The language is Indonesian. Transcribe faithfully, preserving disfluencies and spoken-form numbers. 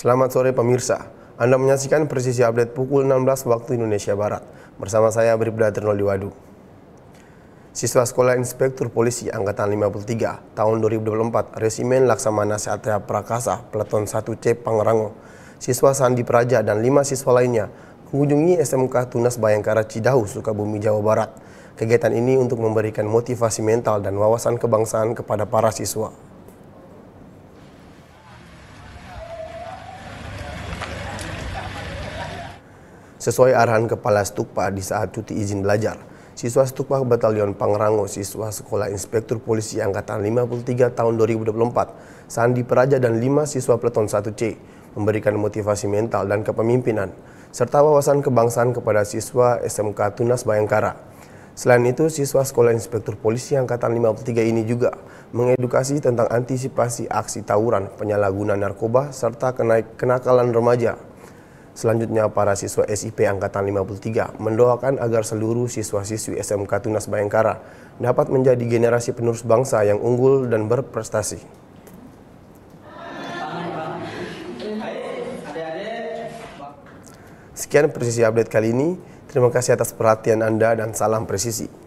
Selamat sore pemirsa, Anda menyaksikan Presisi Update pukul enam belas waktu Indonesia Barat. Bersama saya Bribda Ternoldi Wadu. Siswa Sekolah Inspektur Polisi Angkatan lima puluh tiga tahun dua ribu dua puluh empat Resimen Laksamana Satya Prakasa Peleton satu C Pangrango, siswa Sandi Praja dan lima siswa lainnya mengunjungi S M K Tunas Bayangkara Cidahu, Sukabumi, Jawa Barat. Kegiatan ini untuk memberikan motivasi mental dan wawasan kebangsaan kepada para siswa. Sesuai arahan Kepala Stukpa di saat cuti izin belajar, siswa Stukpa Batalion Pangrango, siswa Sekolah Inspektur Polisi Angkatan lima puluh tiga tahun dua ribu dua puluh empat, Sandi Praja dan lima siswa Peleton satu C memberikan motivasi mental dan kepemimpinan, serta wawasan kebangsaan kepada siswa S M K Tunas Bayangkara. Selain itu, siswa Sekolah Inspektur Polisi Angkatan lima puluh tiga ini juga mengedukasi tentang antisipasi aksi tawuran, penyalahgunaan narkoba, serta kenaik kenakalan remaja. Selanjutnya, para siswa S I P Angkatan lima puluh tiga mendoakan agar seluruh siswa-siswi S M K Tunas Bayangkara dapat menjadi generasi penerus bangsa yang unggul dan berprestasi. Sekian Presisi Update kali ini. Terima kasih atas perhatian Anda dan salam presisi.